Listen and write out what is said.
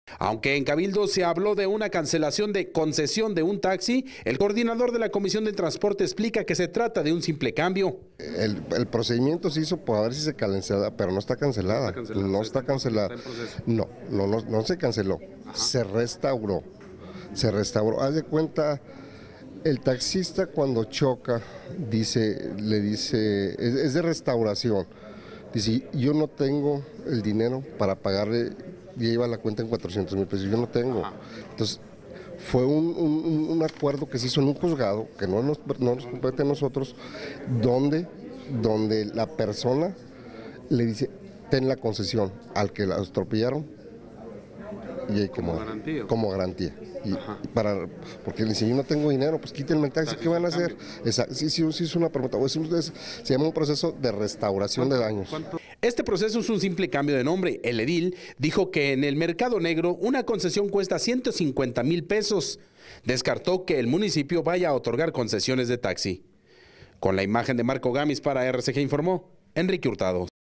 Aunque en Cabildo se habló de una cancelación de concesión de un taxi, el coordinador de la Comisión de Transporte explica que se trata de un simple cambio. El procedimiento se hizo por ver si se cancela, pero no está cancelada. No está cancelada. No se canceló. Ajá. Se restauró. Haz de cuenta, el taxista cuando choca, le dice, es de restauración. Dice, yo no tengo el dinero para pagarle, ya iba la cuenta en 400,000 pesos, yo no tengo. Entonces, fue un acuerdo que se hizo en un juzgado, que no nos compete a nosotros, donde la persona le dice, ten la concesión al que la atropellaron, y hay como garantía. Porque le dice, yo no tengo dinero, pues quítenme el taxi, ¿qué van a hacer? Sí, es una pregunta, se llama un proceso de restauración de daños. Este proceso es un simple cambio de nombre. El edil dijo que en el mercado negro una concesión cuesta 150,000 pesos. Descartó que el municipio vaya a otorgar concesiones de taxi. Con la imagen de Marco Gamis para RCG informó Enrique Hurtado.